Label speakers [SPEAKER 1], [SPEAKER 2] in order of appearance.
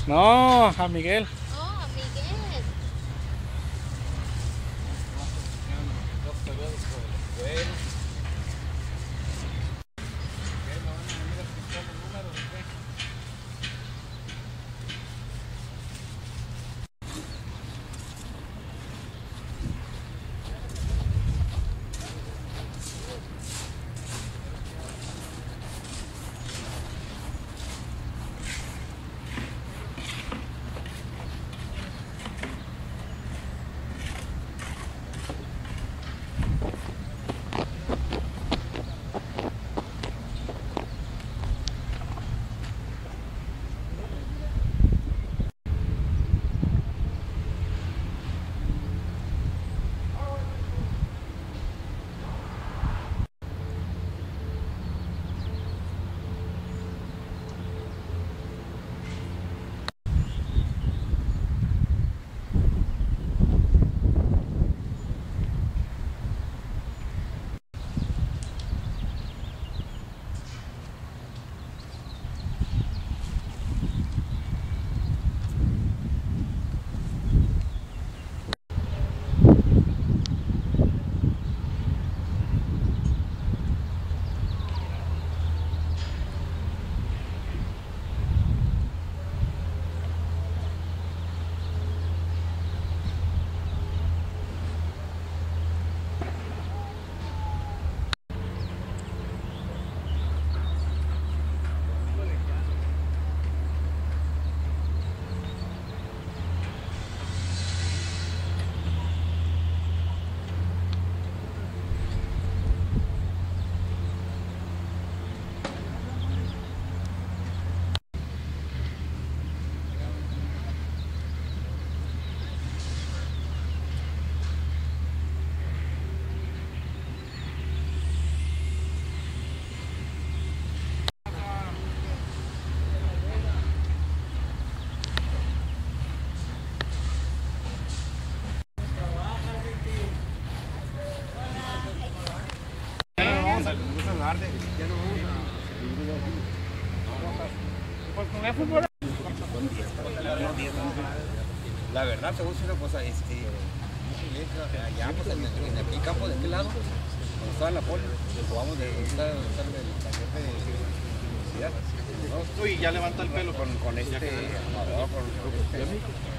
[SPEAKER 1] No, a Miguel.
[SPEAKER 2] Oh, a Miguel.
[SPEAKER 3] La verdad, te voy a decir una cosa, allá pues, en aquel campo de aquel lado, cuando estaba en la poli, jugamos de estar el taller de universidad.
[SPEAKER 4] Uy, ya levanta el pelo
[SPEAKER 3] con este, con